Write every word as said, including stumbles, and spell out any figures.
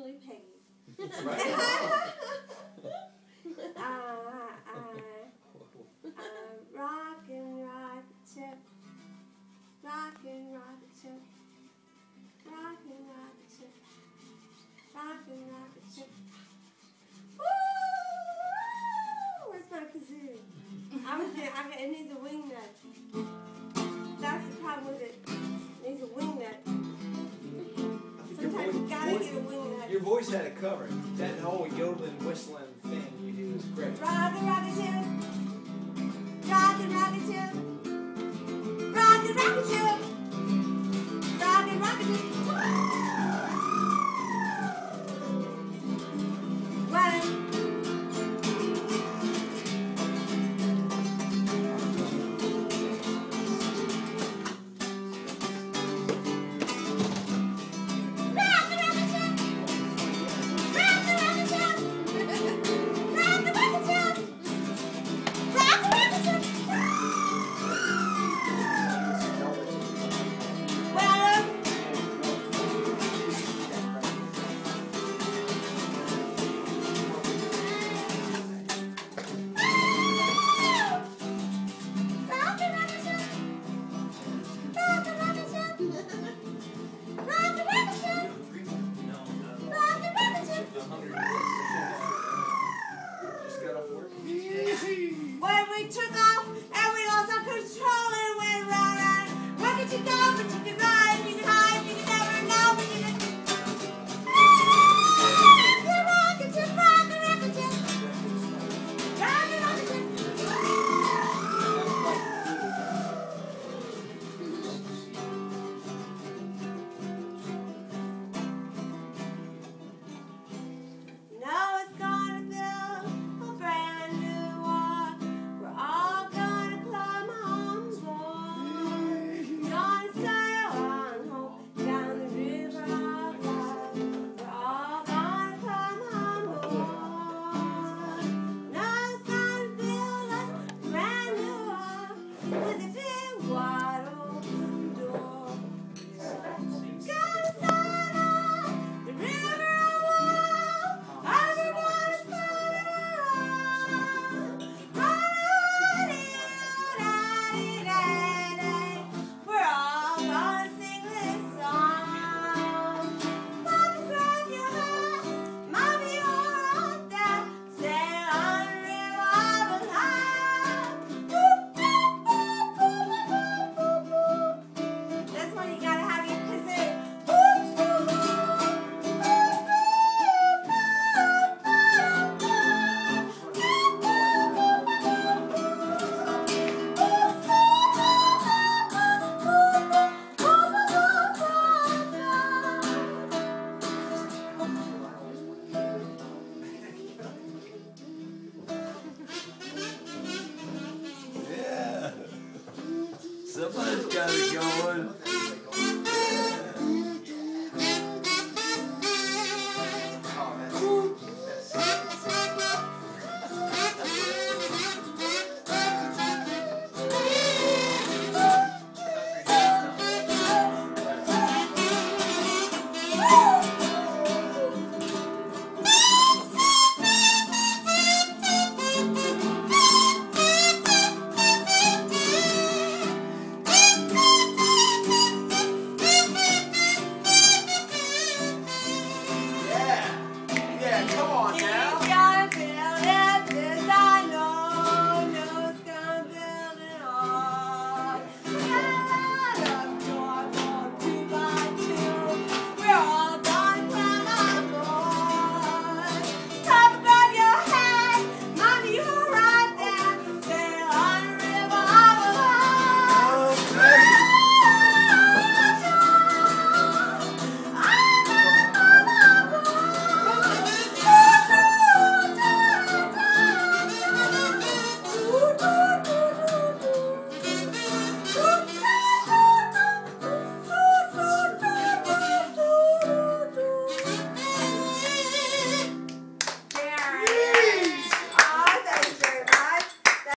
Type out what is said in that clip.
usually Peggy. Right. I, I, I'm rockin' rocket ship, rockin' rocket ship, rockin' rocket ship, rockin' rocket ship. Woo! Where's my kazoo? I was there, I, it needs a wing nut. That's the problem with it. It needs a wing nut. Sometimes you gotta get a wing nut. Your voice had it covered. That whole yodeling, whistling thing you do is great. Rockin' rocket ship, rockin' rocket ship, rockin' rocket ship, rockin' rocket ship. Well, when we took off and we lost our control and went round and where could you go? But you could run, you could hide, you could never know, but you could. Rocket ship, rocket, rocket ship, rocket, rocket ship. You know it's gonna build a brand new walk. We're all gonna climb on board. Gonna sail on home down the river of love. We're all gonna climb on board. Now it's gonna build us a brand new walk with a big wide open door. Gonna sail on the river of love. Everybody's floating around. Da-da-dee-da-dee-da-dee. We're all gonna sing this song. Papa, grab your hat. Mommy, you're out there. Sail on the river of love. Boop, boop, boop, boop, boop, boop, boop. That's when you gotta have your kazoo. Boop, boop, boop, boop, boop, Yeah. Somebody's got it going.